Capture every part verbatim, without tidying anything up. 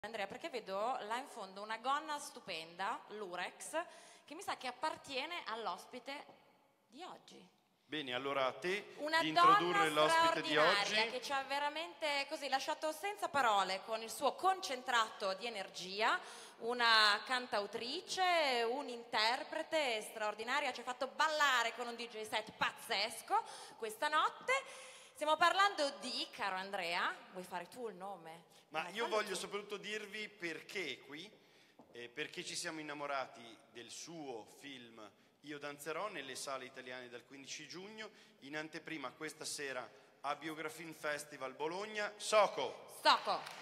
Andrea, perché vedo là in fondo una gonna stupenda, l'Urex, che mi sa che appartiene all'ospite di oggi. Bene, allora a te una di introdurre l'ospite di oggi. Che ci ha veramente così lasciato senza parole con il suo concentrato di energia, una cantautrice, un'interprete straordinaria, ci ha fatto ballare con un D J set pazzesco questa notte. Stiamo parlando di, caro Andrea, vuoi fare tu il nome? Ma Vai, io voglio tu. soprattutto dirvi perché è qui, eh, perché ci siamo innamorati del suo film Io danzerò nelle sale italiane dal quindici giugno, in anteprima questa sera a Biografilm Festival Bologna. Soko! Soko!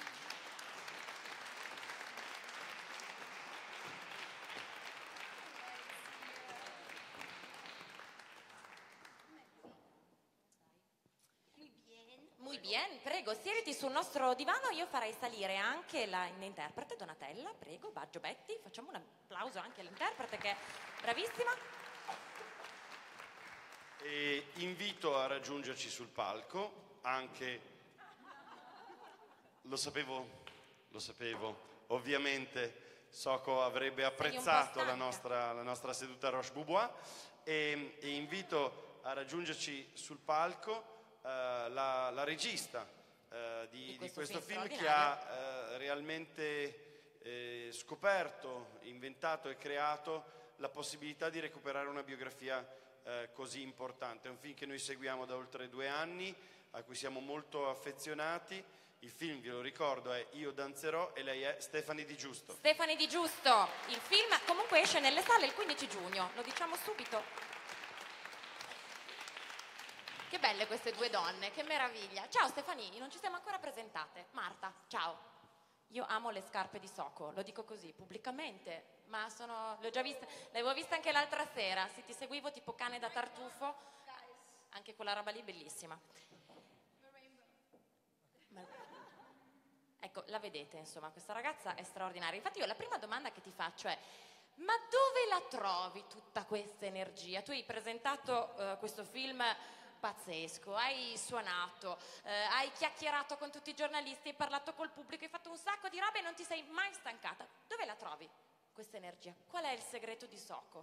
Muy bien, prego, siediti sul nostro divano, io farei salire anche l'interprete Donatella, prego, Baggio Betti, facciamo un applauso anche all'interprete che è bravissima. E invito a raggiungerci sul palco anche, lo sapevo, lo sapevo, ovviamente Soko avrebbe apprezzato la nostra, la nostra seduta Roche Boubois e, e invito a raggiungerci sul palco Uh, la, la regista uh, di, di questo, di questo film, film che ha uh, realmente eh, scoperto, inventato e creato la possibilità di recuperare una biografia uh, così importante. È un film che noi seguiamo da oltre due anni, a cui siamo molto affezionati. Il film, ve lo ricordo, è Io danzerò e lei è Stefani Di Giusto. Stefani Di Giusto. Il film comunque esce nelle sale il quindici giugno, lo diciamo subito. Che belle queste due donne, che meraviglia. Ciao Stefanini, non ci siamo ancora presentate. Marta, ciao. Io amo le scarpe di Soko, lo dico così, pubblicamente, ma sono, l'ho già vista, l'avevo vista anche l'altra sera, se ti seguivo tipo cane da tartufo, anche quella roba lì bellissima. Ma, ecco, la vedete, insomma, questa ragazza è straordinaria. Infatti io la prima domanda che ti faccio è: ma dove la trovi tutta questa energia? Tu hai presentato uh, questo film pazzesco, hai suonato, eh, hai chiacchierato con tutti i giornalisti, hai parlato col pubblico, hai fatto un sacco di robe e non ti sei mai stancata. Dove la trovi questa energia? Qual è il segreto di Soko?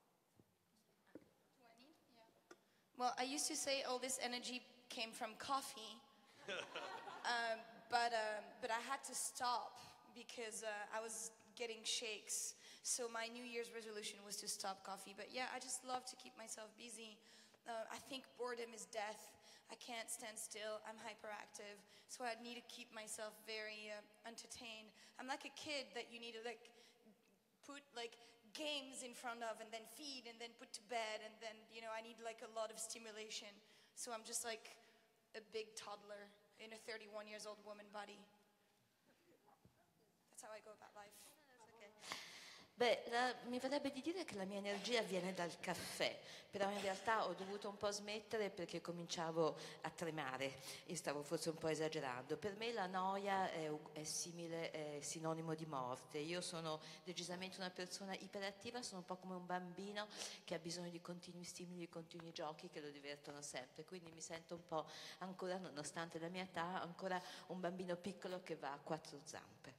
Well, I used to say all this energy came from coffee, um, but, um, but I had to stop because uh, I was getting shakes. So my New Year's resolution was to stop coffee. But yeah, I just love to keep myself busy. Uh, I think boredom is death. I can't stand still. I'm hyperactive. So I need to keep myself very uh, entertained. I'm like a kid that you need to like put like games in front of and then feed and then put to bed. And then, you know, I need like a lot of stimulation. So I'm just like a big toddler in a thirty-one years old woman body. That's how I go about life. Beh, la, mi verrebbe di dire che la mia energia viene dal caffè, però in realtà ho dovuto un po' smettere perché cominciavo a tremare e stavo forse un po' esagerando. Per me la noia è, è simile, è sinonimo di morte. Io sono decisamente una persona iperattiva, sono un po' come un bambino che ha bisogno di continui stimoli, di continui giochi che lo divertono sempre, quindi mi sento un po' ancora, nonostante la mia età, ancora un bambino piccolo che va a quattro zampe.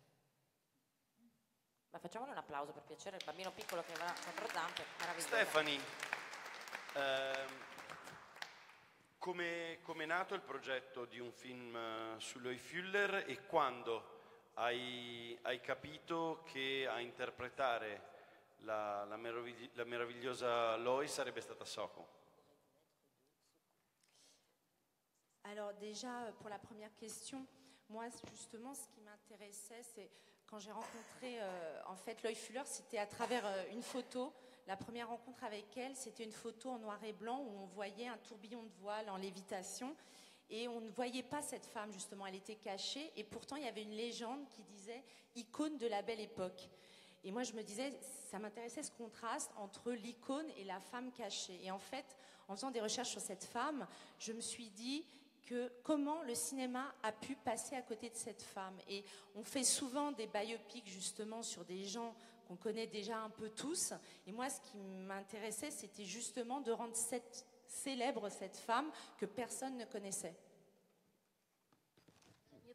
Ma facciamole un applauso per piacere, il bambino piccolo che va a quattro zampe, meraviglioso. Stefani, ehm, come è nato il progetto di un film sull'Oi Fuller e quando hai, hai capito che a interpretare la, la, meravigli- la meravigliosa Loi sarebbe stata Soko? Alors déjà, pour la première question, moi justement ce qui m'intéressait c'est quand j'ai rencontré euh, en fait Loy Fuller, c'était à travers euh, une photo. La première rencontre avec elle, c'était une photo en noir et blanc où on voyait un tourbillon de voile en lévitation et on ne voyait pas cette femme justement, elle était cachée et pourtant il y avait une légende qui disait icône de la belle époque. Et moi je me disais, ça m'intéressait ce contraste entre l'icône et la femme cachée. Et en fait, en faisant des recherches sur cette femme, je me suis dit que comment le cinéma a pu passer à côté de cette femme. Et on fait souvent des biopics justement sur des gens qu'on connaît déjà un peu tous. Et moi, ce qui m'intéressait, c'était justement de rendre cette, célèbre cette femme que personne ne connaissait.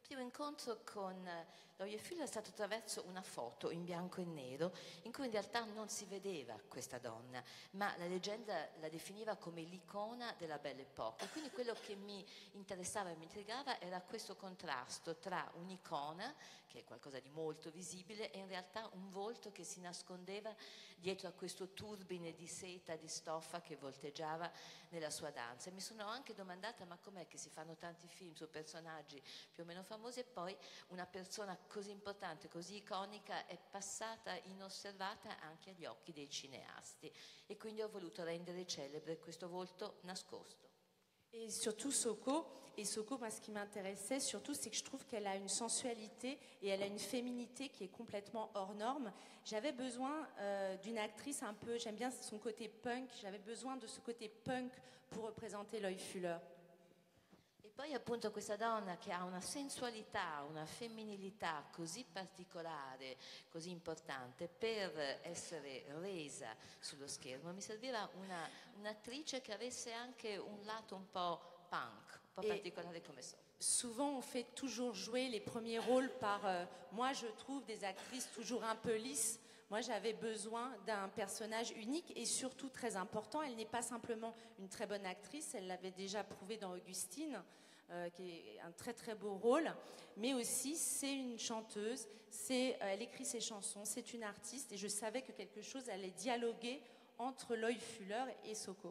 primo incontro con l'Oie Fuller è stato attraverso una foto in bianco e nero in cui in realtà non si vedeva questa donna, ma la leggenda la definiva come l'icona della Belle Époque. Quindi quello che mi interessava e mi intrigava era questo contrasto tra un'icona, che è qualcosa di molto visibile, e in realtà un volto che si nascondeva dietro a questo turbine di seta, di stoffa che volteggiava nella sua danza. E mi sono anche domandata: ma com'è che si fanno tanti film su personaggi più o meno famosi e poi una persona così importante, così iconica è passata inosservata anche agli occhi dei cineasti? E quindi ho voluto rendere celebre questo volto nascosto. Et surtout Soko, et Soko, moi ce qui m'intéressait surtout, c'est que je trouve qu'elle a une sensualité et elle a une féminité qui est complètement hors norme. J'avais besoin euh, d'une actrice un peu, j'aime bien son côté punk, j'avais besoin de ce côté punk pour représenter l'Oie Fuller. E poi appunto questa donna che ha una sensualità, una femminilità così particolare, così importante, per essere resa sullo schermo mi serviva una, un'attrice che avesse anche un lato un po' punk, un po' Et particolare come so. souvent on fait toujours jouer les premiers rôles par, euh, moi je trouve des actrices toujours un peu lisses. Moi j'avais besoin d'un personnage unique et surtout très important. Elle n'est pas simplement une très bonne actrice, elle l'avait déjà prouvé dans Augustine, euh, qui est un très très beau rôle, mais aussi c'est une chanteuse, c'est, euh, elle écrit ses chansons, c'est une artiste et je savais que quelque chose allait dialoguer entre l'Oie Fuller et Soko.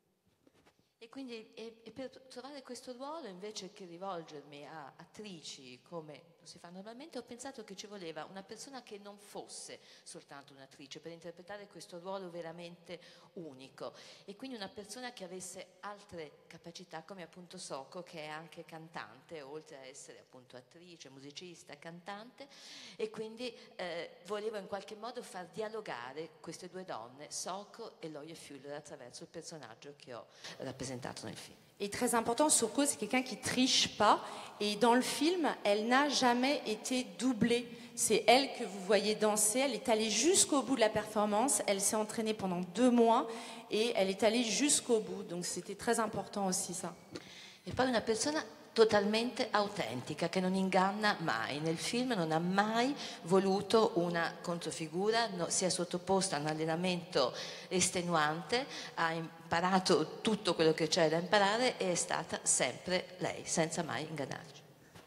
E quindi e, e per trovare questo ruolo, invece che rivolgermi a attrici come lo si fa normalmente, ho pensato che ci voleva una persona che non fosse soltanto un'attrice per interpretare questo ruolo veramente unico, e quindi una persona che avesse altre capacità, come appunto Soko, che è anche cantante, oltre a essere appunto attrice, musicista, cantante, e quindi eh, volevo in qualche modo far dialogare queste due donne, Soko e l'Oie Fuller, attraverso il personaggio che ho rappresentato dans le film. Et très important, Soko, c'est quelqu'un qui triche pas. Et dans le film, elle n'a jamais été doublée. C'est elle que vous voyez danser. Elle est allée jusqu'au bout de la performance. Elle s'est entraînée pendant deux mois et elle est allée jusqu'au bout. Donc c'était très important aussi ça. E poi una persona totalmente autentica, che non inganna mai. Nel film non ha mai voluto una controfigura, no, si è sottoposta a un allenamento estenuante, ha imparato tutto quello che c'è da imparare e è stata sempre lei, senza mai ingannarci.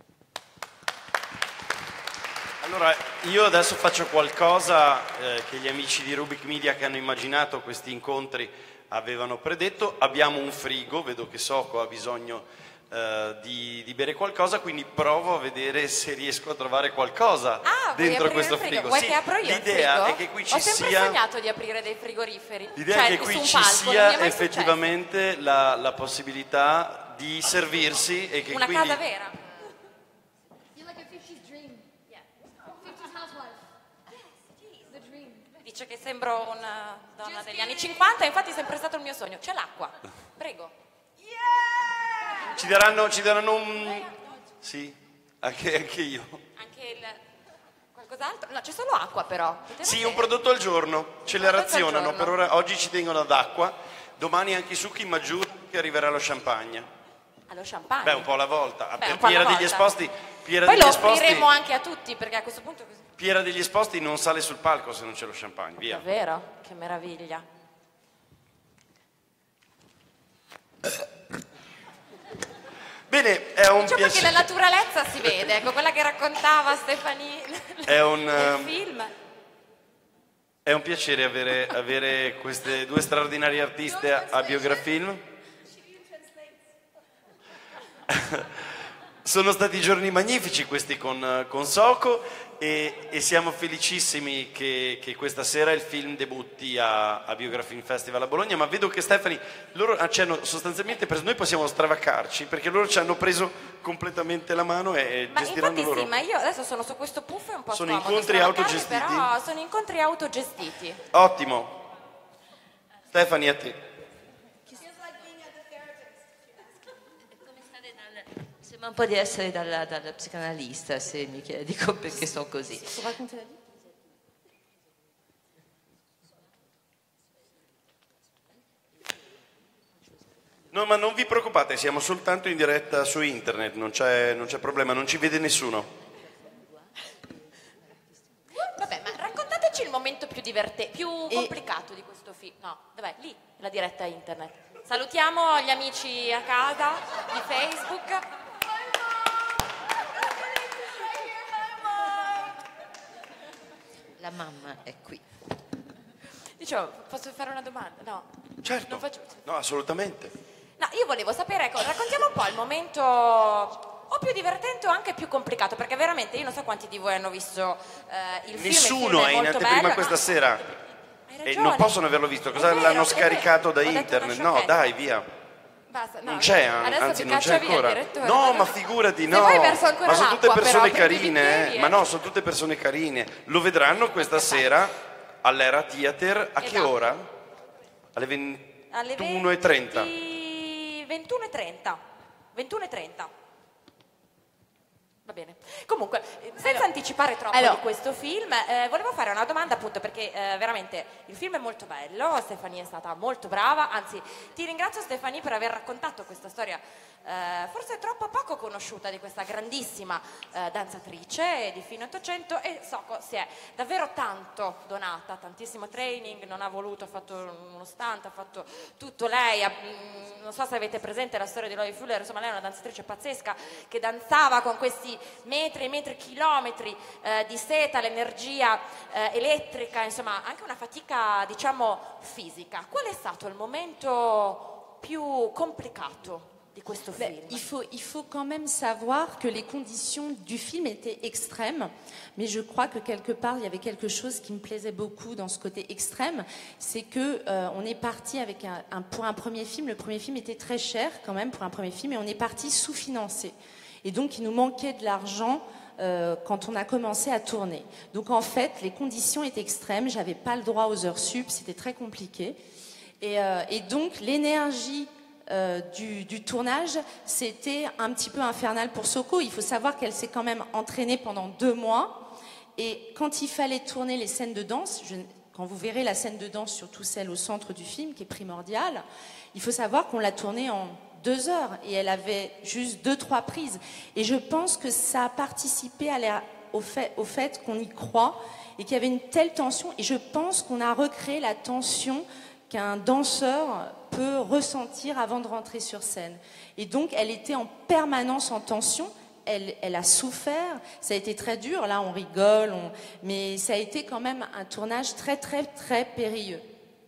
Allora, io adesso faccio qualcosa eh, che gli amici di Rubik Media che hanno immaginato questi incontri avevano predetto. Abbiamo un frigo, vedo che Soko ha bisogno Uh, di, di bere qualcosa, quindi provo a vedere se riesco a trovare qualcosa ah, dentro questo frigo. frigo. Vuoi sì, che apro io l'idea il frigo? è che qui ci Ho sempre sia sognato di aprire dei frigoriferi. L'idea cioè, è che qui ci palco, sia effettivamente la, la possibilità di servirsi e che una quindi casa vera. You're like a fifties dream. Yeah. fifties housewife. The dream. Dice che sembro una donna degli anni cinquanta, infatti è sempre stato il mio sogno. C'è l'acqua, prego. Ci daranno, ci daranno un... Sì, anche, anche io. Anche il... qualcos'altro? No, c'è solo acqua però. Potete Sì, vedere? un prodotto al giorno, ce le Un prodotto al razionano, giorno. per ora oggi ci tengono ad acqua, domani anche i succhi, ma giuro che arriverà lo champagne. Allo champagne? Beh, un po' alla volta. Beh, Per un po' alla Piera degli volta. Esposti, Piera Poi degli lo Esposti, offriremo anche a tutti, perché a questo punto è così. Piera degli Esposti non sale sul palco se non c'è lo champagne, via. Davvero? Che meraviglia. Bene, è un Diciamo che piacere. la naturalezza si vede, ecco, quella che raccontava Stefanie È un, nel ehm, film. È un piacere avere, avere queste due straordinarie artiste a, a Biografilm. Sono stati giorni magnifici questi con, con Soko e, e siamo felicissimi che, che questa sera il film debutti a, a Biografilm Festival a Bologna, ma vedo che Stefani, loro ci hanno sostanzialmente preso, noi possiamo stravaccarci perché loro ci hanno preso completamente la mano e Ma gestiranno infatti loro. sì, ma io adesso sono su questo puff e un po' Sono scomodo incontri stravaccarmi, autogestiti? Però sono incontri autogestiti. Ottimo. Stefani, a te. Sembra un po' di essere dalla, dalla psicanalista, se mi chiedi, dico perché sono così. Faut raconter la vie. No, ma non vi preoccupate, siamo soltanto in diretta su internet, non c'è, non c'è problema, non ci vede nessuno. Vabbè, ma raccontateci il momento più divertente, più E- complicato di questo film. No, dov'è? Lì, la diretta internet. Salutiamo gli amici a casa di Facebook. La mamma è qui. Dicevo, posso fare una domanda? No. Certo, Non faccio... no, assolutamente. No, io volevo sapere, ecco, raccontiamo un po' il momento o più divertente o anche più complicato, perché veramente io non so quanti di voi hanno visto eh, il film. Nessuno il film è in molto anteprima bello, questa no? sera. Hai E ragione. non possono averlo visto, cosa È vero, l'hanno è scaricato vero. da Ho detto una internet? No, sciocchezza. dai, via. Basta, no, Non c'è, adesso anzi ti non caccia c'è via ancora. il direttore. No, ma figurati, Se no. poi verso ancora Ma sono tutte l'acqua, persone però, prendi i carine, bicchieri, eh. eh. Ma no, sono tutte persone carine. Lo vedranno questa sera all'Era Theater. A che Esatto. ora? Alle Alle ventuno e trenta. ventuno e trenta. ventuno e trenta. Va bene. Comunque, eh, senza anticipare troppo allora. di questo film, eh, volevo fare una domanda appunto perché eh, veramente il film è molto bello, Stefania è stata molto brava, anzi ti ringrazio Stefania per aver raccontato questa storia eh, forse troppo poco conosciuta di questa grandissima eh, danzatrice di fine Ottocento e Soko si è davvero tanto donata, tantissimo training, non ha voluto, ha fatto uno stunt, ha fatto tutto lei, ha, mh, non so se avete presente la storia di Loie Fuller, insomma lei è una danzatrice pazzesca che danzava con questi metri e metri, chilometri eh, di seta, l'energia eh, elettrica, insomma anche una fatica diciamo fisica. Qual è stato il momento più complicato di questo Ben, film? il, faut, il faut quand même savoir que les conditions du film étaient extrêmes, mais je crois que quelque part il y avait quelque chose qui me plaisait beaucoup dans ce côté extrême, c'est que euh, on est parti avec un, un- pour un premier film, le premier film était très cher quand même pour un premier film, et on est parti sous-financé. Et donc il nous manquait de l'argent euh, quand on a commencé à tourner. Donc en fait les conditions étaient extrêmes, j'avais pas le droit aux heures sup, c'était très compliqué. Et, euh, et donc l'énergie euh, du, du tournage, c'était un petit peu infernal pour Soko. Il faut savoir qu'elle s'est quand même entraînée pendant deux mois. Et quand il fallait tourner les scènes de danse, je- quand vous verrez la scène de danse, surtout celle au centre du film, qui est primordiale, il faut savoir qu'on l'a tournée en deux heures et elle avait juste deux, trois prises. Et je pense que ça a participé à la- au fait, au fait qu'on y croit et qu'il y avait une telle tension. Et je pense qu'on a recréé la tension qu'un danseur peut ressentir avant de rentrer sur scène. Et donc, elle était en permanence en tension. Elle, elle a souffert. Ça a été très dur. Là, on rigole, on- mais ça a été quand même un tournage très, très, très périlleux.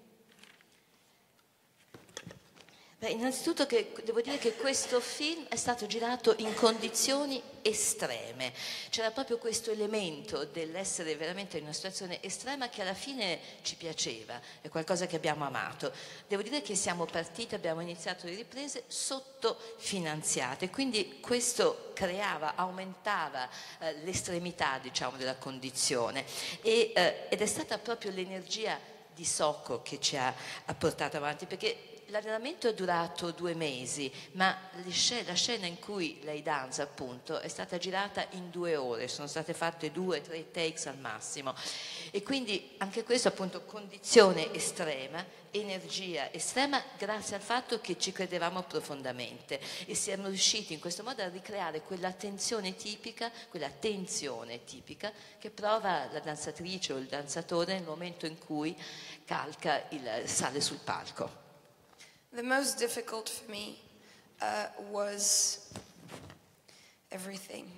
Beh, innanzitutto che, devo dire che questo film è stato girato in condizioni estreme. C'era proprio questo elemento dell'essere veramente in una situazione estrema che alla fine ci piaceva, è qualcosa che abbiamo amato. Devo dire che siamo partiti, abbiamo iniziato le riprese sottofinanziate, quindi questo creava, aumentava eh, l'estremità, diciamo, della condizione e, eh, ed è stata proprio l'energia di Soko che ci ha, ha portato avanti, perché l'allenamento è durato due mesi, ma le sc- la scena in cui lei danza, appunto, è stata girata in due ore, sono state fatte due, tre takes al massimo. E quindi anche questo, appunto, condizione estrema, energia estrema, grazie al fatto che ci credevamo profondamente e siamo riusciti in questo modo a ricreare quella tensione tipica, quella tensione tipica che prova la danzatrice o il danzatore nel momento in cui calca il, sale sul palco. The most difficult for me uh, was everything.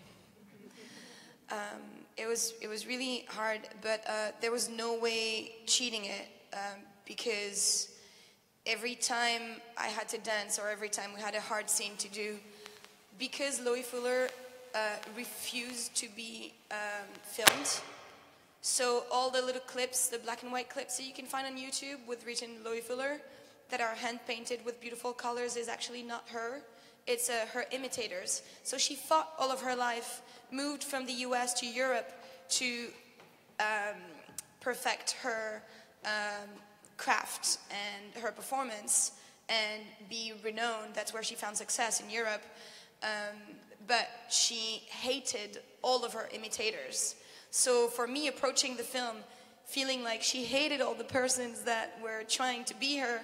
Um, it was it was really hard, but uh, there was no way cheating it um, because every time I had to dance or every time we had a hard scene to do, because Loie Fuller uh, refused to be um, filmed. So all the little clips, the black and white clips that you can find on YouTube with written Loie Fuller, that are hand painted with beautiful colors, is actually not her. It's uh, her imitators. So she fought all of her life, moved from the U S to Europe to um, perfect her um, craft and her performance and be renowned. That's where she found success, in Europe. Um, but she hated all of her imitators. So for me, approaching the film, feeling like she hated all the persons that were trying to be her,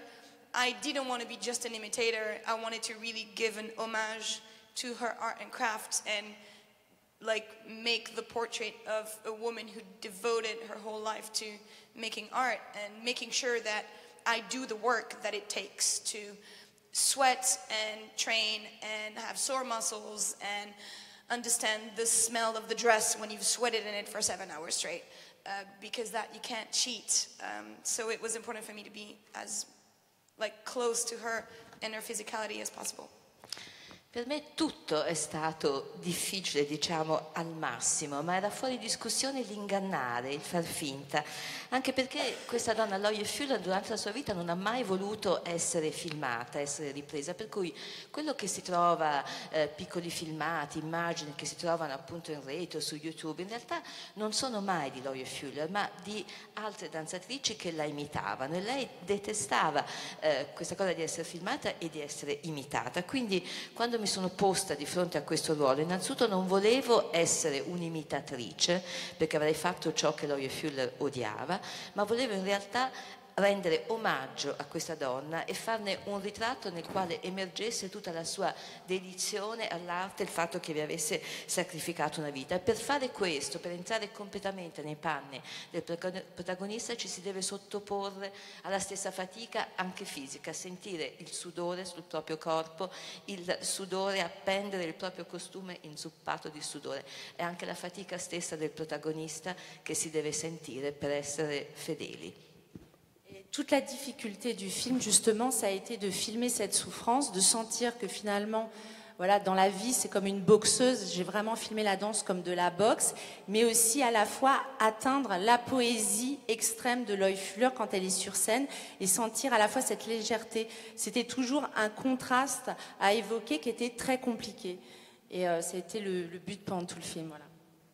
I didn't want to be just an imitator. I wanted to really give an homage to her art and craft and like make the portrait of a woman who devoted her whole life to making art and making sure that I do the work that it takes to sweat and train and have sore muscles and understand the smell of the dress when you've sweated in it for seven hours straight, uh, because that you can't cheat. Um, so it was important for me to be as like close to her and her physicality as possible. Per me tutto è stato difficile, diciamo, al massimo, ma era fuori discussione l'ingannare, il far finta, anche perché questa donna, Loie Fuller, durante la sua vita non ha mai voluto essere filmata, essere ripresa, per cui quello che si trova, eh, piccoli filmati, immagini che si trovano appunto in rete o su YouTube, in realtà non sono mai di Loie Fuller, ma di altre danzatrici che la imitavano, e lei detestava eh, questa cosa di essere filmata e di essere imitata. Quindi quando mi sono posta di fronte a questo ruolo, innanzitutto non volevo essere un'imitatrice, perché avrei fatto ciò che Loie Fuller odiava, ma volevo in realtà rendere omaggio a questa donna e farne un ritratto nel quale emergesse tutta la sua dedizione all'arte, il fatto che vi avesse sacrificato una vita. E per fare questo, per entrare completamente nei panni del protagonista, ci si deve sottoporre alla stessa fatica anche fisica, sentire il sudore sul proprio corpo, il sudore, appendere il proprio costume inzuppato di sudore. È anche la fatica stessa del protagonista che si deve sentire per essere fedeli. Toute la difficulté du film, justement, ça a été de filmer cette souffrance, de sentir que finalement, voilà, dans la vie, c'est comme une boxeuse. J'ai vraiment filmé la danse comme de la boxe, mais aussi à la fois atteindre la poésie extrême de Loie Fuller quand elle est sur scène et sentir à la fois cette légèreté. C'était toujours un contraste à évoquer qui était très compliqué. Et euh, ça a été le, le but pendant tout le film, voilà.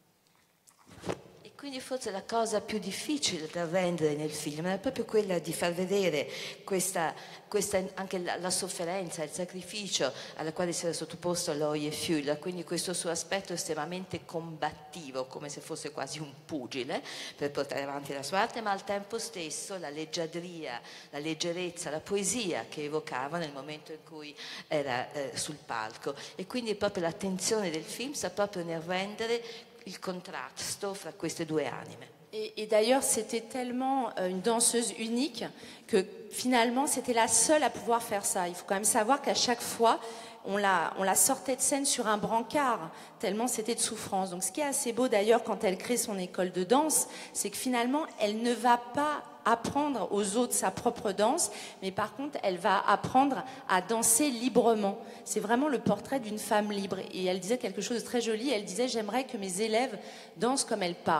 Quindi forse la cosa più difficile da rendere nel film è proprio quella di far vedere questa, questa anche la, la sofferenza, il sacrificio alla quale si era sottoposto Loie Fuller, quindi questo suo aspetto estremamente combattivo, come se fosse quasi un pugile per portare avanti la sua arte, ma al tempo stesso la leggiadria, la leggerezza, la poesia che evocava nel momento in cui era eh, sul palco. E quindi proprio l'attenzione del film sta proprio nel rendere il contrasto fra queste due anime. Et, et d'ailleurs, c'était tellement euh, une danseuse unique que finalement, c'était la seule à pouvoir faire ça. Il faut quand même savoir qu'à chaque fois, on la, on la sortait de scène sur un brancard, tellement c'était de souffrance. Donc ce qui est assez beau d'ailleurs quand elle crée son école de danse, c'est que finalement, elle ne va pas apprendre aux autres sa propre danse, mais par contre, elle va apprendre à danser librement. C'est vraiment le portrait d'une femme libre. Et elle disait quelque chose de très joli, elle disait « J'aimerais que mes élèves dansent comme elles parlent ».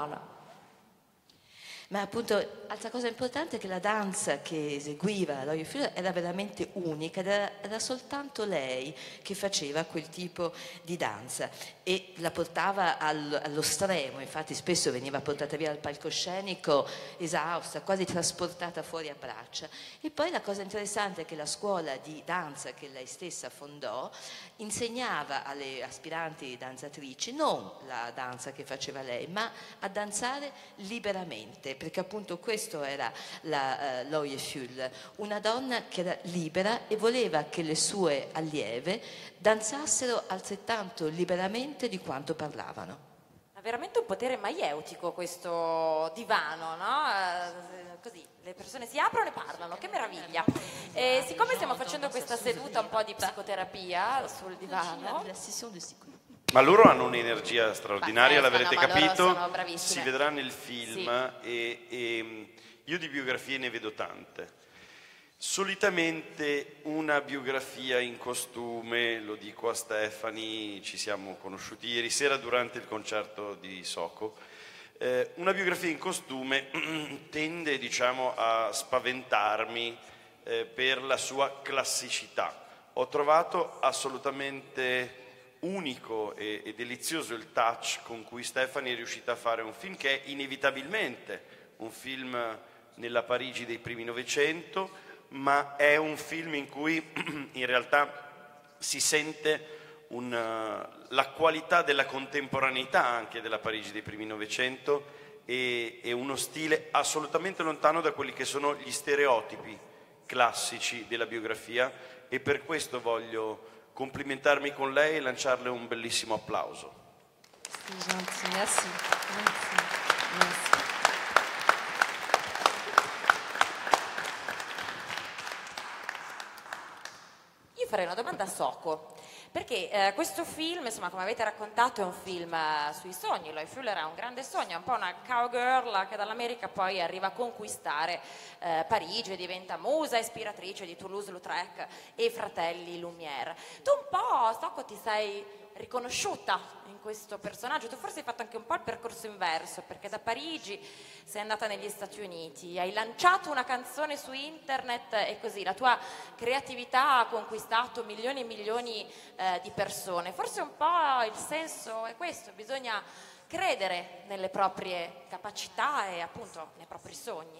Ma appunto, altra cosa importante è che la danza che eseguiva Loie Fuller era veramente unica ed era, era soltanto lei che faceva quel tipo di danza e la portava al, allo stremo. Infatti spesso veniva portata via dal palcoscenico esausta, quasi trasportata fuori a braccia. E poi la cosa interessante è che la scuola di danza che lei stessa fondò insegnava alle aspiranti danzatrici non la danza che faceva lei, ma a danzare liberamente, perché appunto questo era la uh, Loie Fuller, una donna che era libera e voleva che le sue allieve danzassero altrettanto liberamente di quanto parlavano. Ha veramente un potere maieutico questo divano, no? Eh, così, le persone si aprono e parlano, che meraviglia. E siccome stiamo facendo questa seduta un po' di psicoterapia sul divano... Ma loro hanno un'energia straordinaria, Pazzesca, l'avrete no, ma loro capito, sono bravissime. si vedrà nel film Sì. e, e io di biografie ne vedo tante. Solitamente una biografia in costume, lo dico a Stefani, ci siamo conosciuti ieri sera durante il concerto di Soko, eh, una biografia in costume tende, diciamo, a spaventarmi eh, per la sua classicità. Ho trovato assolutamente unico e, e delizioso il touch con cui Stefani è riuscita a fare un film che è inevitabilmente un film nella Parigi dei primi Novecento, ma è un film in cui in realtà si sente un, uh, la qualità della contemporaneità anche della Parigi dei primi Novecento e, e uno stile assolutamente lontano da quelli che sono gli stereotipi classici della biografia, e per questo voglio complimentarmi con lei e lanciarle un bellissimo applauso. C'est gentil, merci. Merci. Merci. Io farei una domanda a Soko, perché eh, questo film, insomma, come avete raccontato, è un film eh, sui sogni. Loie Fuller ha un grande sogno, è un po' una cowgirl che dall'America poi arriva a conquistare eh, Parigi e diventa musa ispiratrice di Toulouse-Lautrec e i fratelli Lumière. Tu un po', Soko, ti sei riconosciuta in questo personaggio, tu forse hai fatto anche un po' il percorso inverso, perché da Parigi sei andata negli Stati Uniti, hai lanciato una canzone su internet e così la tua creatività ha conquistato milioni e milioni eh, di persone. Forse un po' il senso è questo, bisogna credere nelle proprie capacità e appunto nei propri sogni.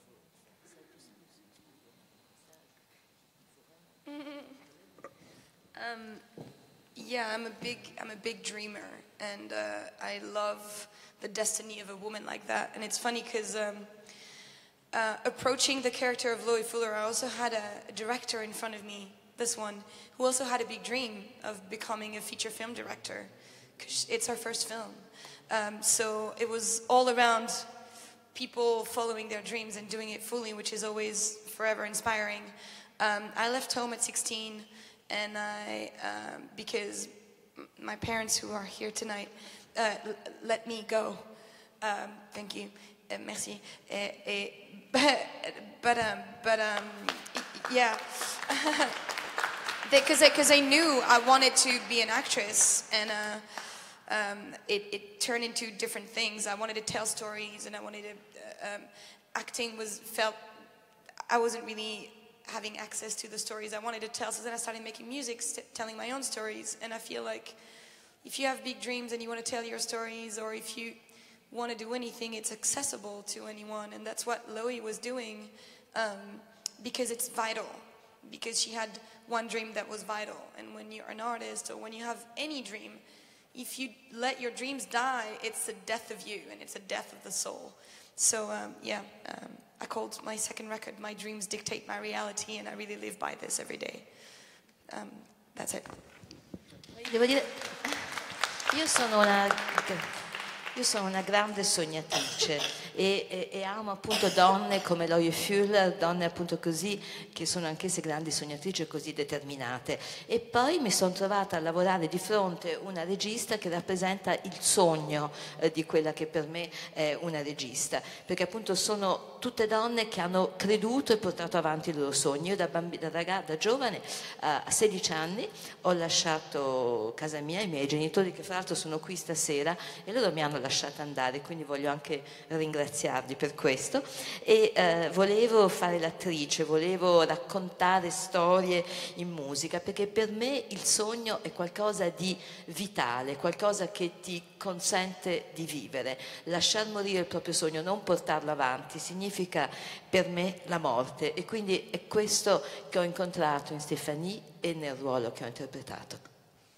Um, yeah, I'm a big, I'm a big dreamer, and uh, I love the destiny of a woman like that. And it's funny because um, uh, approaching the character of Loie Fuller, I also had a, a director in front of me, this one, who also had a big dream of becoming a feature film director, because it's her first film. Um, so it was all around people following their dreams and doing it fully, which is always forever inspiring. Um, I left home at sixteen. And I, um, because my parents who are here tonight uh, l- let me go. Um, thank you, uh, merci. Uh, uh, but but um, but um, yeah, because because I knew I wanted to be an actress, and uh, um, it it turned into different things. I wanted to tell stories, and I wanted to. Uh, um, acting was felt. I wasn't really having access to the stories I wanted to tell. So then I started making music, st- telling my own stories. And I feel like if you have big dreams and you want to tell your stories, or if you want to do anything, it's accessible to anyone. And that's what Loie was doing, um, because it's vital. Because she had one dream that was vital. And when you're an artist, or when you have any dream, if you let your dreams die, it's the death of you, and it's the death of the soul. So um, yeah, um, I called my second record "My Dreams Dictate My Reality," and I really live by this every day. Um, that's it. Devo dire, io sono una, io sono una grande sognatrice e, e, e amo appunto donne come Loie Fuller, donne appunto così, che sono anch'esse grandi sognatrici e così determinate. E poi mi sono trovata a lavorare di fronte a una regista che rappresenta il sogno eh, di quella che per me è una regista, perché appunto sono tutte donne che hanno creduto e portato avanti i loro sogni. Io da, bamb- da ragazza, da giovane, a sedici anni, ho lasciato casa mia, i miei genitori, che fra l'altro sono qui stasera, e loro mi hanno lasciata andare, quindi voglio anche ringraziarli per questo. E eh, volevo fare l'attrice, volevo raccontare storie in musica, perché per me il sogno è qualcosa di vitale, qualcosa che ti consente di vivere. Lasciar morire il proprio sogno, non portarlo avanti, significa per me la morte, e quindi è questo che ho incontrato in Stéphanie e nel ruolo che ho interpretato.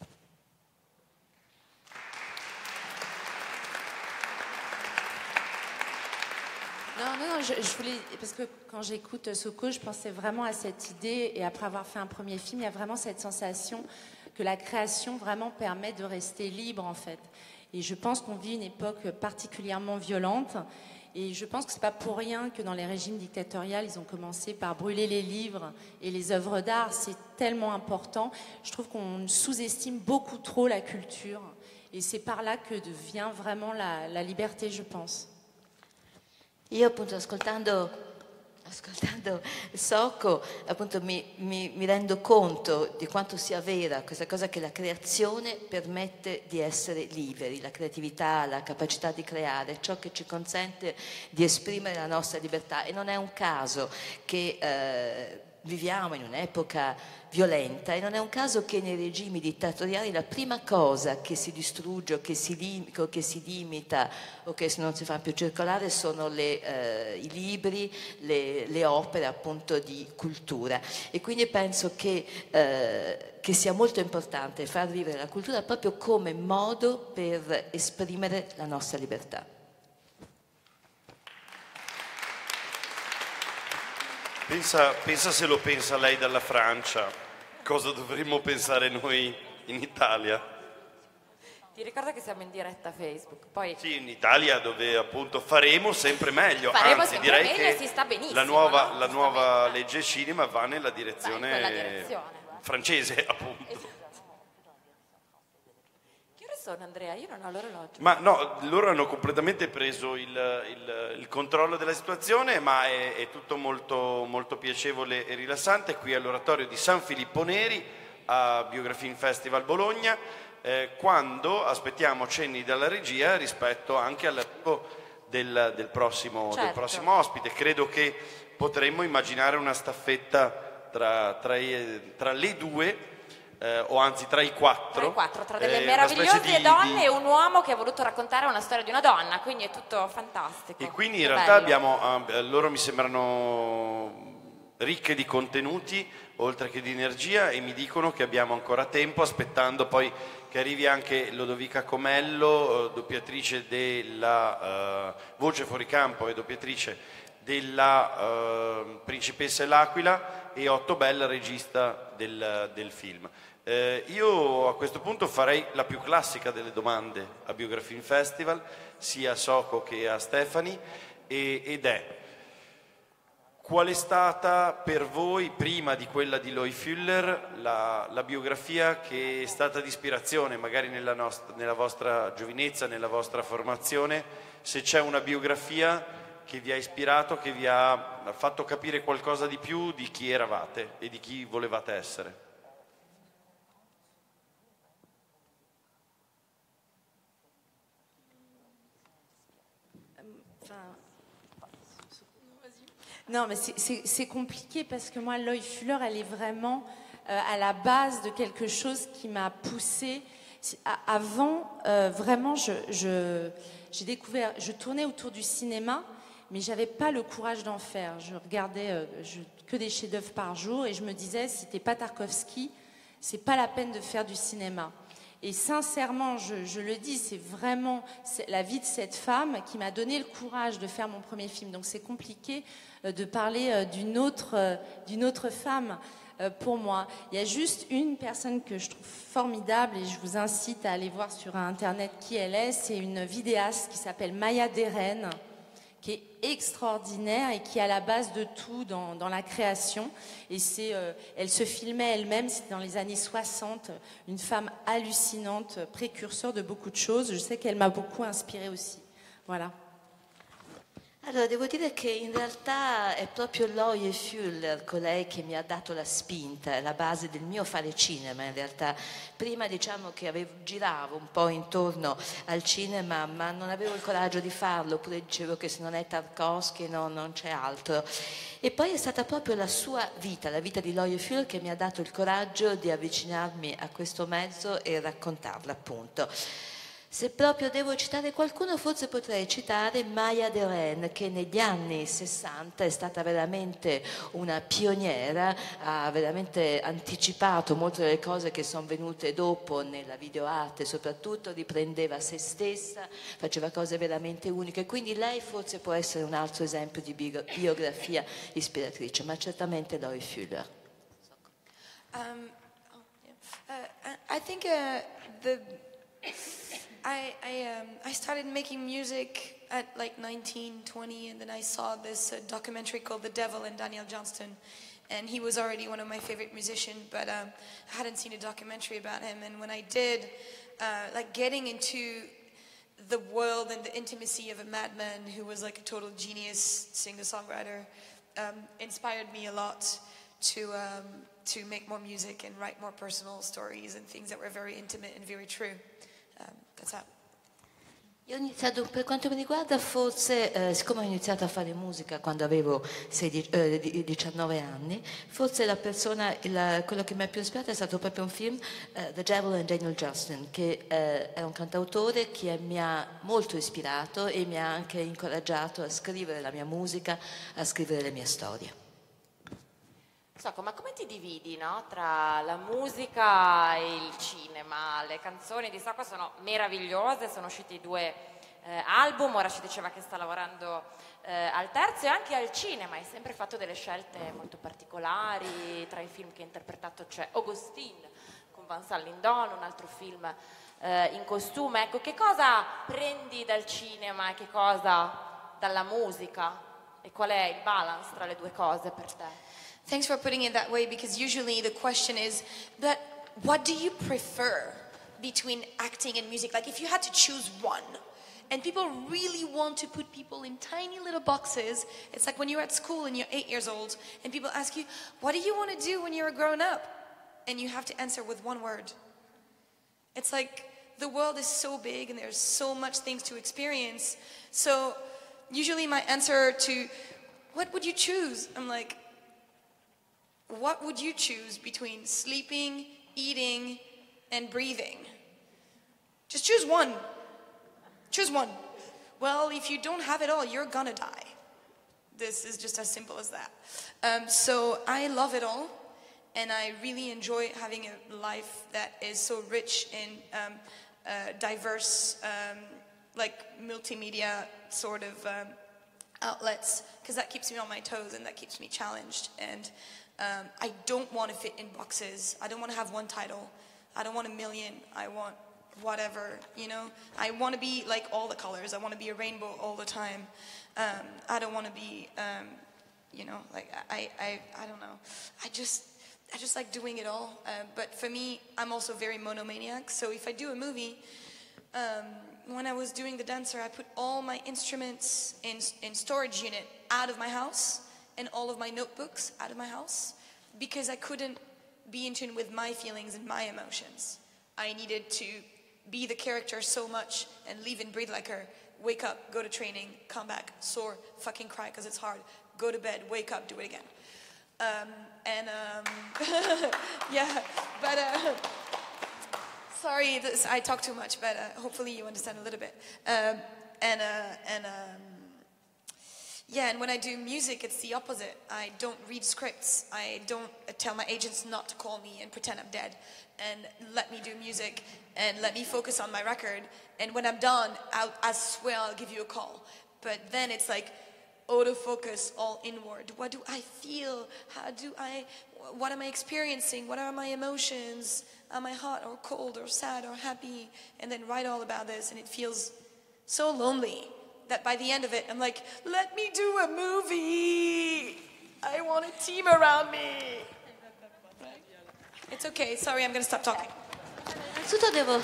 Non, non, non, je, je voulais, parce que quand j'écoute Soko, je pensais vraiment à cette idée, et après avoir fait un premier film, il y a vraiment cette sensation que la création vraiment permet de rester libre, en fait. Et je pense qu'on vit une époque particulièrement violente, et je pense que c'est pas pour rien que dans les régimes dictatoriaux, ils ont commencé par brûler les livres et les œuvres d'art. C'est tellement important. Je trouve qu'on sous-estime beaucoup trop la culture, et c'est par là que vient vraiment la, la liberté, je pense. Io appunto ascoltando, ascoltando Soko appunto mi, mi, mi rendo conto di quanto sia vera questa cosa, che la creazione permette di essere liberi, la creatività, la capacità di creare, ciò che ci consente di esprimere la nostra libertà. E non è un caso che eh, viviamo in un'epoca violenta, e non è un caso che nei regimi dittatoriali la prima cosa che si distrugge o che si, lim- o che si limita o che non si fa più circolare sono le, eh, i libri, le, le opere appunto di cultura. E quindi penso che, eh, che sia molto importante far vivere la cultura proprio come modo per esprimere la nostra libertà. Pensa, pensa se lo pensa lei dalla Francia, cosa dovremmo pensare noi in Italia? Ti ricordo che siamo in diretta Facebook, poi Sì, in Italia dove appunto faremo sempre meglio, Faremo anzi sempre direi meglio che e si sta benissimo, la nuova, no? la nuova Giustamente. legge cinema va nella Va in direzione, quella direzione. francese appunto. Che ore sono, Andrea? Io non ho l'orologio. Ma no, loro hanno completamente preso il, il- il controllo della situazione, ma è, è tutto molto, molto piacevole e rilassante qui all'oratorio di San Filippo Neri a Biografilm Festival Bologna, eh, quando aspettiamo cenni dalla regia rispetto anche all'arrivo del, del prossimo, del Certo. prossimo ospite. Credo che potremmo immaginare una staffetta tra, tra i- tra le due, eh, o anzi tra i quattro. Tra i quattro, tra delle eh, una specie meravigliose di- donne di- e un uomo che ha voluto raccontare una storia di una donna, quindi è tutto fantastico. E quindi Che in realtà bello. abbiamo, eh, loro mi sembrano ricche di contenuti, oltre che di energia, e mi dicono che abbiamo ancora tempo, aspettando poi che arrivi anche Lodovica Comello, eh, doppiatrice della eh, Voce fuori campo e doppiatrice della eh, Principessa e l'Aquila, e Otto Bella, regista del, del film. Eh, io a questo punto farei la più classica delle domande a Biografilm Festival, sia a Soko che a Stefani, e- ed è: qual è stata per voi, prima di quella di Loie Fuller, la, la biografia che è stata di ispirazione, magari nella, nostra, nella vostra giovinezza, nella vostra formazione? Se c'è una biografia che vi ha ispirato, che vi ha fatto capire qualcosa di più di chi eravate e di chi volevate essere. Enfin, non, mais c'est- c'est c'est compliqué parce que moi, Loie Fuller, elle est vraiment euh, à la base de quelque chose qui m'a poussée. C'est- a- Avant, euh, vraiment, je, je- j'ai découvert, je tournais autour du cinéma, mais j'avais pas le courage d'en faire. Je regardais euh, je- que des chefs-d'œuvre par jour et je me disais, si t'es pas Tarkovsky, c'est pas la peine de faire du cinéma. Et sincèrement, je, je le dis, c'est vraiment c'est la vie de cette femme qui m'a donné le courage de faire mon premier film. Donc c'est compliqué euh, de parler euh, d'une autre, euh, d'une autre femme euh, pour moi. Il y a juste une personne que je trouve formidable et je vous incite à aller voir sur Internet qui elle est. C'est une vidéaste qui s'appelle Maya Deren, qui est extraordinaire et qui est à la base de tout dans, dans la création. Et c'est, euh, elle se filmait elle-même, c'était dans les années soixante, une femme hallucinante, précurseur de beaucoup de choses. Je sais qu'elle m'a beaucoup inspirée aussi. Voilà. Allora, devo dire che in realtà è proprio Loie Fuller colei che mi ha dato la spinta, la base del mio fare cinema. In realtà prima diciamo che avevo, giravo un po' intorno al cinema, ma non avevo il coraggio di farlo, oppure dicevo che se non è Tarkovsky no, non c'è altro. E poi è stata proprio la sua vita, la vita di Loie Fuller, che mi ha dato il coraggio di avvicinarmi a questo mezzo e raccontarla, appunto. Se proprio devo citare qualcuno, forse potrei citare Maya Deren, che negli anni sessanta è stata veramente una pioniera, ha veramente anticipato molte delle cose che sono venute dopo nella videoarte, soprattutto riprendeva se stessa, faceva cose veramente uniche, quindi lei forse può essere un altro esempio di bio- biografia ispiratrice, ma certamente Loie Fuller. Um, oh, yeah. uh, I think uh, the I I um, I started making music at like nineteen, twenty, and then I saw this uh, documentary called The Devil and Daniel Johnston, and he was already one of my favorite musicians, but um, I hadn't seen a documentary about him, and when I did, uh, like getting into the world and the intimacy of a madman who was like a total genius singer-songwriter um, inspired me a lot to um, to make more music and write more personal stories and things that were very intimate and very true. Um, that's how. Io ho iniziato, per quanto mi riguarda, forse, eh, siccome ho iniziato a fare musica quando avevo sedici, eh, di- diciannove anni, forse la persona, il- quello che mi ha più ispirato è stato proprio un film, eh, The Devil and Daniel Johnston, che eh, è un cantautore che mi ha molto ispirato e mi ha anche incoraggiato a scrivere la mia musica, a scrivere le mie storie. Socco, ma come ti dividi, no? Tra la musica e il cinema? Le canzoni di Socco sono meravigliose, sono usciti due eh, album, ora ci diceva che sta lavorando eh, al terzo e anche al cinema, hai sempre fatto delle scelte molto particolari. Tra i film che ha interpretato c'è Augustine con Vincent Lindon, un altro film eh, in costume. Ecco, che cosa prendi dal cinema e che cosa dalla musica? E qual è il balance tra le due cose per te? Thanks for putting it that way, because usually the question is, but what do you prefer between acting and music? Like if you had to choose one, and people really want to put people in tiny little boxes. It's like when you're at school and you're eight years old and people ask you, what do you want to do when you're grown up? And you have to answer with one word. It's like the world is so big and there's so much things to experience. So usually my answer to, what would you choose? I'm like, what would you choose between sleeping, eating, and breathing? Just choose one. Choose one. Well, if you don't have it all, you're gonna die. This is just as simple as that. Um, so I love it all, and I really enjoy having a life that is so rich in um, uh, diverse, um, like multimedia sort of um, outlets, because that keeps me on my toes and that keeps me challenged. And um, I don't want to fit in boxes. I don't want to have one title. I don't want a million. I want whatever, you know. I want to be like all the colors. I want to be a rainbow all the time. Um, I don't want to be, um, you know, like I, I, I don't know. I just, I just like doing it all. Uh, but for me, I'm also very monomaniac. So if I do a movie, um, when I was doing The Dancer, I put all my instruments in in storage unit out of my house and all of my notebooks out of my house, because I couldn't be in tune with my feelings and my emotions. I needed to be the character so much and live and breathe like her. Wake up, go to training, come back, soar, fucking cry because it's hard. Go to bed, wake up, do it again. Um, and um, yeah, but uh, sorry, this, I talk too much, but uh, hopefully you understand a little bit. Um, and uh, and um, yeah, and when I do music, it's the opposite. I don't read scripts. I don't tell my agents not to call me and pretend I'm dead, and let me do music and let me focus on my record. And when I'm done, I'll, I swear I'll give you a call. But then it's like autofocus, all inward. What do I feel? How do I, what am I experiencing? What are my emotions? Am I hot or cold or sad or happy? And then write all about this, and it feels so lonely that by the end of it, I'm like, let me do a movie. I want a team around me. It's okay, sorry, I'm gonna stop talking. Innanzitutto devo...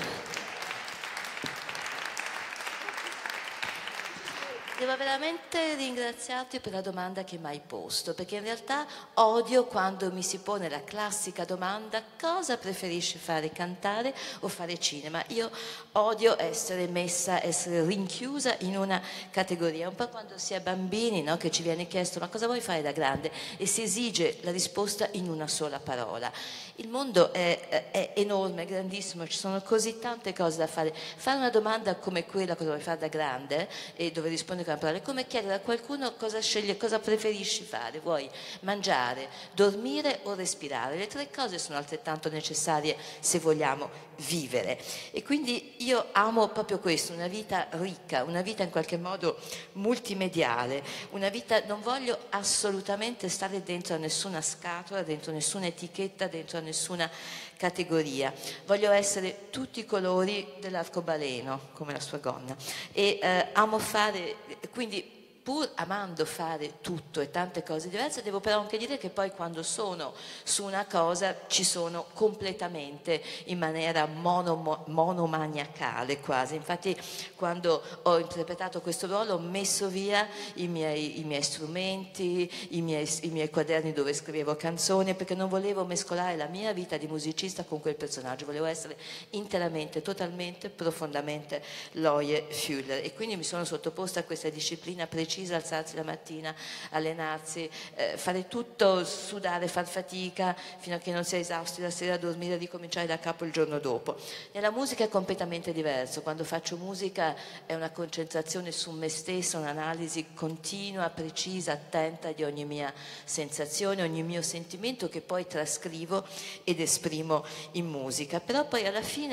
Devo veramente ringraziarti per la domanda che mi hai posto, perché in realtà odio quando mi si pone la classica domanda: cosa preferisci fare, cantare o fare cinema? Io odio essere messa, essere rinchiusa in una categoria, un po' quando si è bambini, no? Che ci viene chiesto ma cosa vuoi fare da grande e si esige la risposta in una sola parola. Il mondo è, è enorme, è grandissimo, ci sono così tante cose da fare. Fare una domanda come quella, cosa vuoi fare da grande, e dove rispondere con una parola, è come chiedere a qualcuno cosa sceglie, cosa preferisci fare. Vuoi mangiare, dormire o respirare? Le tre cose sono altrettanto necessarie se vogliamo vivere. E quindi io amo proprio questo, una vita ricca, una vita in qualche modo multimediale, una vita, non voglio assolutamente stare dentro a nessuna scatola, dentro nessuna etichetta, dentro a nessuna categoria. Voglio essere tutti i colori dell'arcobaleno, come la sua gonna, e eh, amo fare, quindi pur amando fare tutto e tante cose diverse, devo però anche dire che poi quando sono su una cosa ci sono completamente in maniera mono, monomaniacale quasi. Infatti quando ho interpretato questo ruolo ho messo via i miei, i miei strumenti, i miei, i miei quaderni dove scrivevo canzoni, perché non volevo mescolare la mia vita di musicista con quel personaggio, volevo essere interamente, totalmente, profondamente Loie Fuller, e quindi mi sono sottoposta a questa disciplina precisa: alzarsi la mattina, allenarsi, eh, fare tutto, sudare, far fatica fino a che non si è esausti la sera, dormire, ricominciare da capo il giorno dopo. Nella musica è completamente diverso. Quando faccio musica è una concentrazione su me stessa, un'analisi continua, precisa, attenta di ogni mia sensazione, ogni mio sentimento, che poi trascrivo ed esprimo in musica. Però poi alla fine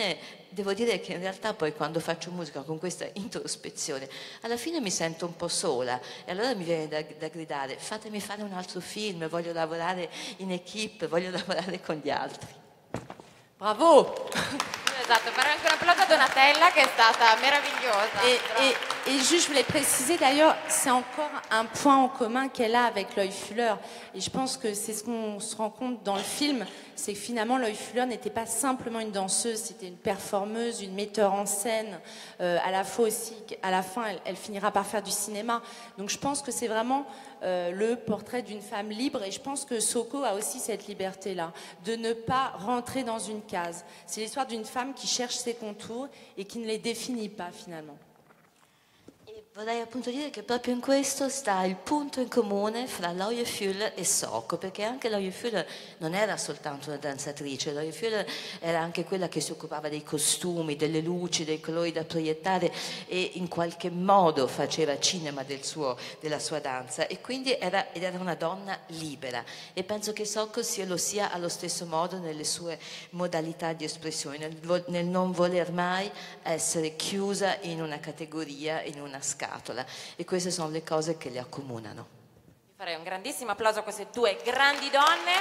devo dire che in realtà poi quando faccio musica con questa introspezione, alla fine mi sento un po' sola e allora mi viene da, da gridare: fatemi fare un altro film, voglio lavorare in equipe, voglio lavorare con gli altri. Bravo. Esatto, fare anche un applauso a Donatella che è stata meravigliosa. Et, et, et juste, je voulais préciser d'ailleurs, c'est encore un point en commun qu'elle a avec l'œil Fuller. Et je pense que c'est ce qu'on se rend compte dans le film, c'est que finalement l'œil Fuller n'était pas simplement une danseuse, c'était une performeuse, une metteur en scène. Euh, à la fois aussi, à la fin, elle, elle finira par faire du cinéma. Donc je pense que c'est vraiment euh, le portrait d'une femme libre. Et je pense que Soko a aussi cette liberté-là, de ne pas rentrer dans une case. C'est l'histoire d'une femme qui cherche ses contours et qui ne les définit pas finalement. Vorrei appunto dire che proprio in questo sta il punto in comune fra Loie Fuller e Soko, perché anche Loie Fuller non era soltanto una danzatrice, Loie Fuller era anche quella che si occupava dei costumi, delle luci, dei colori da proiettare e in qualche modo faceva cinema del suo, della sua danza e quindi era, ed era una donna libera e penso che Soko sia, lo sia allo stesso modo nelle sue modalità di espressione, nel, nel non voler mai essere chiusa in una categoria, in una scala. E queste sono le cose che le accomunano. Farei un grandissimo applauso a queste due grandi donne.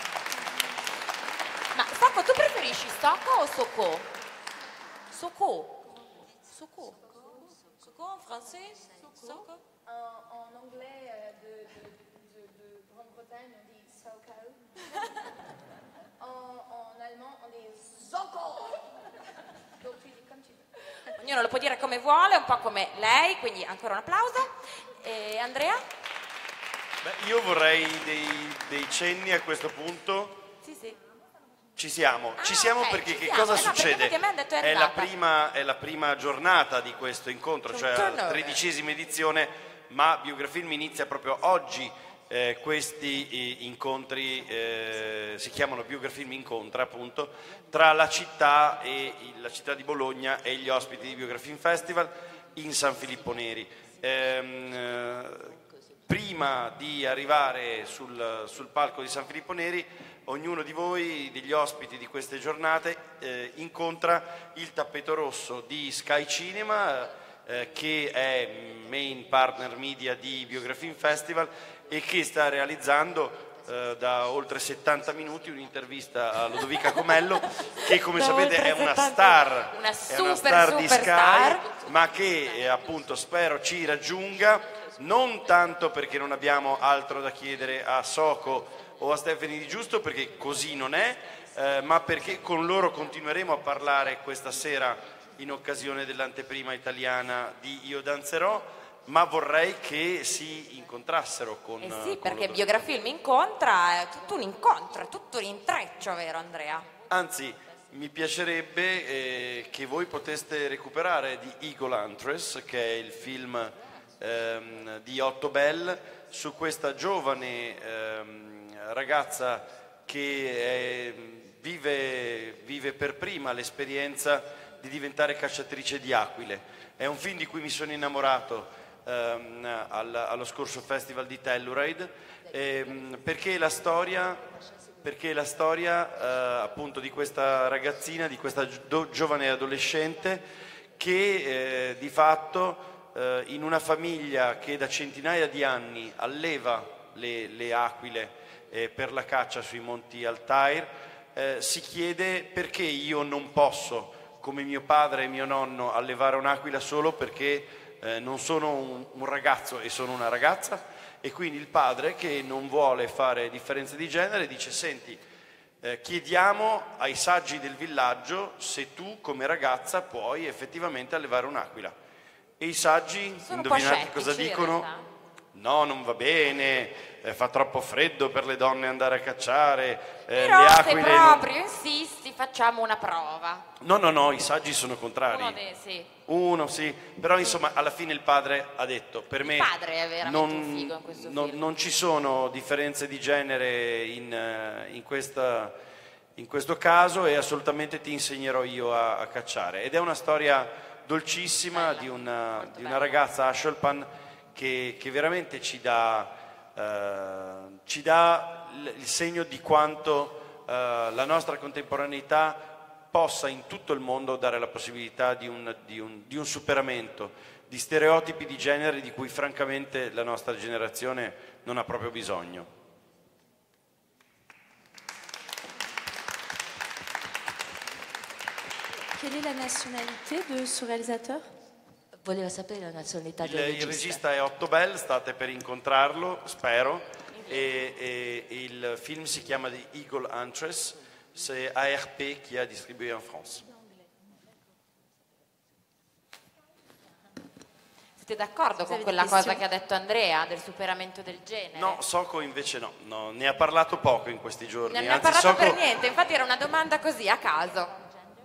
Ma Soko, tu preferisci Soko o Soko? Soko. Soko. Soko en français? Soko? En, en anglais euh, de, de, de, de Grande-Bretagne, on dit Soko. en, en allemand, on dit Soko. Donc tu dis comme tu veux. Ognuno lo può dire come vuole, un po' come lei, quindi ancora un applauso. E Andrea? Beh, io vorrei dei, dei cenni a questo punto. Sì, sì. Ci siamo, Ah, ci siamo ok, perché ci che siamo. cosa Eh no, perché succede? infatti a me hanno detto è È la, arrivata. prima, è la prima giornata di questo incontro, C'è cioè un la turnover. tredicesima edizione, ma Biografilm inizia proprio oggi. Eh, questi eh, incontri eh, si chiamano Biografilm Incontra, appunto, tra la città, e, la città di Bologna e gli ospiti di Biografilm Festival in San Filippo Neri. Ehm, eh, prima di arrivare sul, sul palco di San Filippo Neri, ognuno di voi, degli ospiti di queste giornate, eh, incontra il tappeto rosso di Sky Cinema, eh, che è main partner media di Biografilm Festival e che sta realizzando eh, da oltre settanta minuti un'intervista a Lodovica Comello, che come Da sapete oltre è una settanta star, una è super, una star di super Sky, star. ma che eh, appunto spero ci raggiunga, non tanto perché non abbiamo altro da chiedere a Soko o a Stephanie Di Giusto, perché così non è, eh, ma perché con loro continueremo a parlare questa sera in occasione dell'anteprima italiana di Io Danzerò, ma vorrei che si incontrassero con... Eh sì, con perché loro. Biografilm incontra, è tutto un incontro, è tutto un intreccio, vero Andrea? Anzi, mi piacerebbe eh, che voi poteste recuperare di Eagle Huntress, che è il film ehm, di Otto Bell, su questa giovane ehm, ragazza che è, vive, vive per prima l'esperienza di diventare cacciatrice di aquile. È un film di cui mi sono innamorato ehm, al, allo scorso festival di Telluride, ehm, perché la storia, perché la storia eh, appunto di questa ragazzina, di questa gio- giovane adolescente che eh, di fatto eh, in una famiglia che da centinaia di anni alleva le, le aquile eh, per la caccia sui monti Altair, eh, si chiede perché io non posso, come mio padre e mio nonno, allevare un'aquila solo perché eh, non sono un, un ragazzo e sono una ragazza, e quindi il padre, che non vuole fare differenze di genere, dice: senti, eh, chiediamo ai saggi del villaggio se tu come ragazza puoi effettivamente allevare un'aquila. E i saggi, Sono un po' indovinate cosa scettici, in dicono? realtà. No, non va bene, eh, fa troppo freddo per le donne andare a cacciare, eh, Però le se aquile non... proprio insisti facciamo una prova. No, no, no, i saggi sono contrari. Uno dei, sì. Uno, sì, però insomma alla fine il padre ha detto: per me padre è veramente non, un figo in questo non- film. non ci sono differenze di genere in, eh, in questa- in questo caso, e assolutamente ti insegnerò io a, a cacciare. Ed è una storia dolcissima di una, di una ragazza, Asholpan, che, che veramente ci dà, eh, ci dà il il segno di quanto eh, la nostra contemporaneità possa in tutto il mondo dare la possibilità di un, di un, di un superamento di stereotipi di genere di cui francamente la nostra generazione non ha proprio bisogno. Quelle est la nationalité de ce réalisateur? Voleva sapere la nazionalità Il, del regista. il regista è Otto Bell, state per incontrarlo, spero, e, e, e il film si chiama The Eagle Huntress, c'est A R P qui a distribué en France. Siete d'accordo con quella cosa che ha detto Andrea del superamento del genere? No, Soko invece no, no, ne ha parlato poco in questi giorni. Non ne ha Anzi, parlato Soko... per niente, infatti era una domanda così, a caso.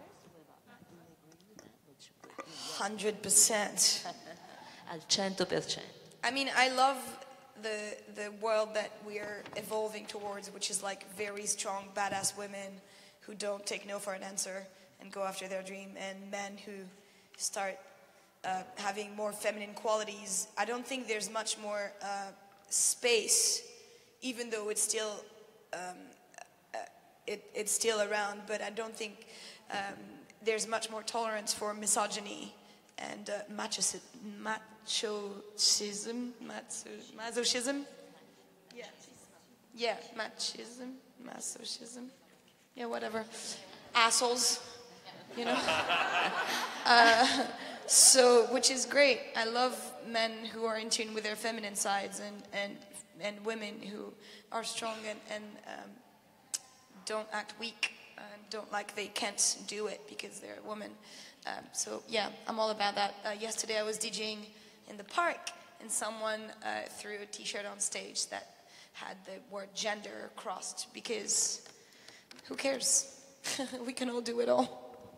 one hundred percent. Al cento per cento. I mean, I love the the world that we're evolving towards, which is like very strong, badass women who don't take no for an answer and go after their dream, and men who start uh, having more feminine qualities. I don't think there's much more uh, space, even though it's still um, uh, it, it's still around. But I don't think um, there's much more tolerance for misogyny and uh, machosi- machism, macho- masochism. Yeah, yeah, machism, masochism. Yeah, whatever. Assholes, you know. uh, so, which is great. I love men who are in tune with their feminine sides, and and and women who are strong and and um, don't act weak and don't like they can't do it because they're a woman. Um, so yeah, I'm all about that. Uh, yesterday I was DJing in the park, and someone uh, threw a T-shirt on stage that had the word gender crossed, because who cares? We can all do it all.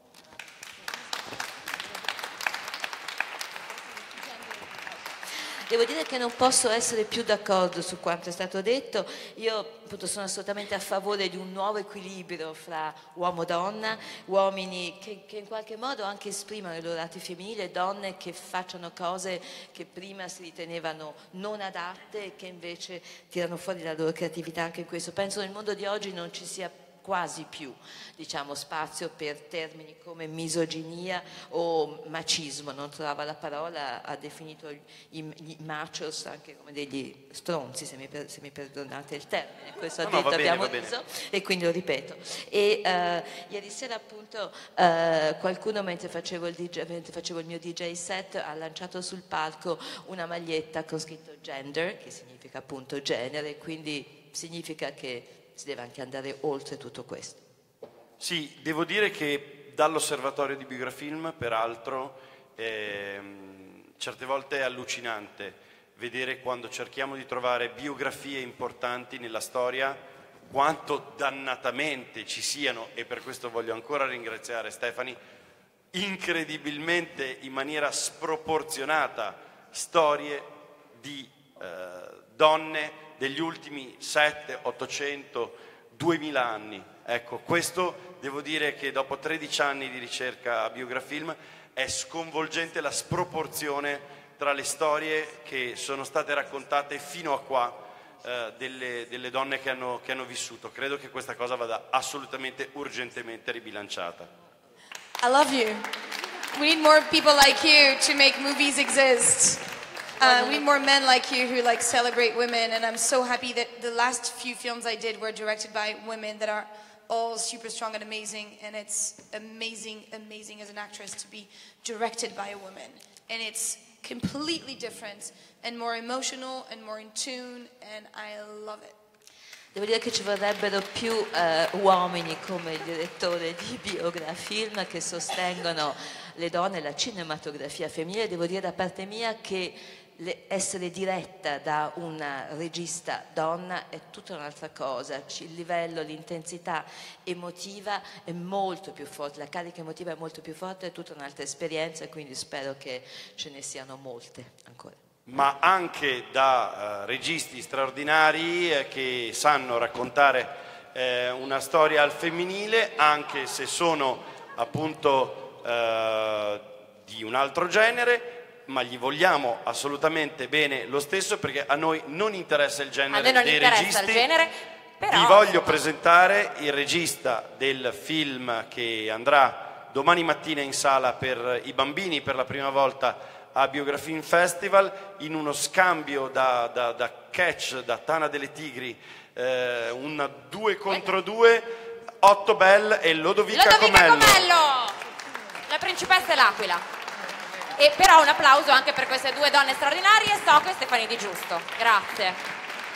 Devo dire che non posso essere più d'accordo su quanto è stato detto. Io appunto sono assolutamente a favore di un nuovo equilibrio fra uomo e donna, uomini che, che in qualche modo anche esprimono i loro lati femminili, donne che facciano cose che prima si ritenevano non adatte e che invece tirano fuori la loro creatività anche in questo. Penso nel mondo di oggi non ci sia quasi più, diciamo, spazio per termini come misoginia o macismo, non trovava la parola, ha definito i, i machos anche come degli stronzi, se mi, per, se mi perdonate il termine, questo ha no, detto, no, abbiamo bene, uso e quindi lo ripeto. E uh, ieri sera appunto uh, qualcuno mentre facevo, il D J, mentre facevo il mio D J set ha lanciato sul palco una maglietta con scritto gender, che significa appunto genere, quindi significa che si deve anche andare oltre tutto questo. Sì, devo dire che dall'osservatorio di Biografilm, peraltro, ehm, certe volte è allucinante vedere, quando cerchiamo di trovare biografie importanti nella storia, quanto dannatamente ci siano, e per questo voglio ancora ringraziare Stefani, incredibilmente in maniera sproporzionata storie di eh, donne degli ultimi sette, ottocento, duemila anni. Ecco, questo devo dire che dopo tredici anni di ricerca a Biografilm è sconvolgente la sproporzione tra le storie che sono state raccontate fino a qua eh, delle, delle donne che hanno, che hanno vissuto. Credo che questa cosa vada assolutamente, urgentemente ribilanciata. I love you. We need more people like you to make movies exist. Uh, we need more men like you who like celebrate women, and I'm so happy that the last few films I did were directed by women that are all super strong and amazing, and it's amazing, amazing as an actress to be directed by a woman, and it's completely different and more emotional and more in tune, and I love it. Devo dire che ci vorrebbero più eh, uomini come il direttore di Biografilm che sostengono le donne e la cinematografia femminile. Devo dire da parte mia che le, essere diretta da una regista donna è tutta un'altra cosa. Il livello, l'intensità emotiva è molto più forte, la carica emotiva è molto più forte, è tutta un'altra esperienza, e quindi spero che ce ne siano molte ancora. Ma anche da uh, registi straordinari eh, che sanno raccontare eh, una storia al femminile, anche se sono appunto uh, di un altro genere, ma gli vogliamo assolutamente bene lo stesso, perché a noi non interessa il genere A noi non dei interessa registi, il genere, Però, Vi voglio insomma, presentare il regista del film che andrà domani mattina in sala per i bambini per la prima volta a Biografilm Festival, in uno scambio da, da, da catch, da Tana delle Tigri, eh, un due contro due, Otto Bell e Lodovica, Lodovica Comello. Comello, la principessa e l'aquila. E però un applauso anche per queste due donne straordinarie, Soko e Stefani Di Giusto. Grazie.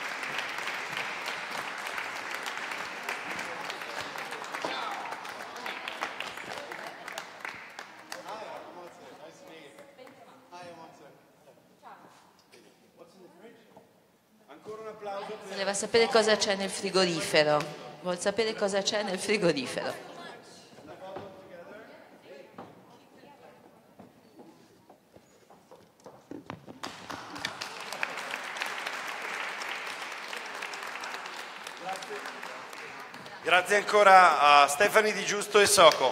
Voleva sapere cosa c'è nel frigorifero. Vuol sapere cosa c'è nel frigorifero. Grazie ancora a Stefani Di Giusto e Soko.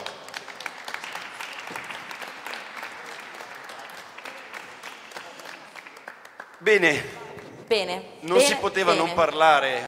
Bene, Bene. non bene, si poteva bene. non parlare